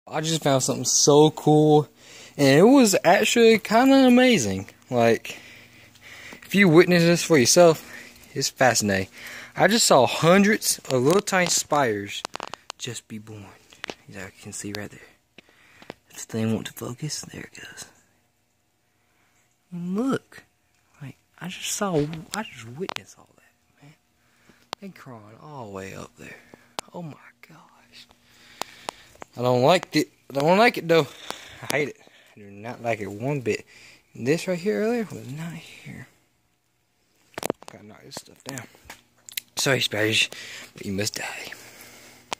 I just found something so cool, and it was actually kind of amazing. Like, if you witness this for yourself, it's fascinating. I just saw hundreds of little tiny spiders just be born. As you can see right there. If the thing wants to focus, there it goes. And look, like I just witnessed all that, man. They crawling all the way up there. Oh my gosh. I don't like it. I don't like it though. I hate it. I do not like it one bit. And this right here earlier was not here. Gotta knock this stuff down. Sorry, spiders, but you must die.